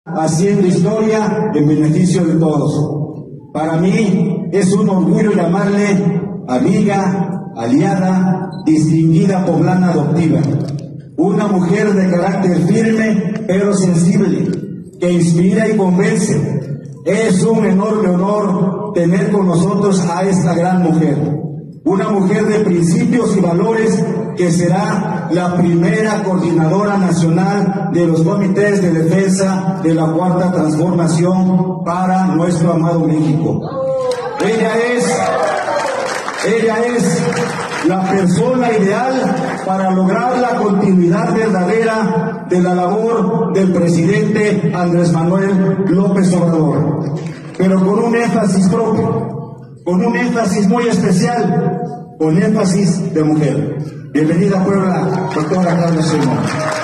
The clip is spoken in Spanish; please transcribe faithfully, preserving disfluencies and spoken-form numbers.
haciendo historia en beneficio de todos. Para mí es un orgullo llamarle amiga, aliada, distinguida poblana adoptiva. Una mujer de carácter firme pero sensible, que inspira y convence. Es un enorme honor tener con nosotros a esta gran mujer. Una mujer de principios y valores que será la primera coordinadora nacional de los comités de defensa de la Cuarta Transformación para nuestro amado México. Ella es, ella es la persona ideal para lograr la continuidad verdadera de la labor del presidente Andrés Manuel López Obrador, pero con un énfasis propio, con un énfasis muy especial, con énfasis de mujer. Bienvenida, Puebla, doctora Claudia Sheinbaum.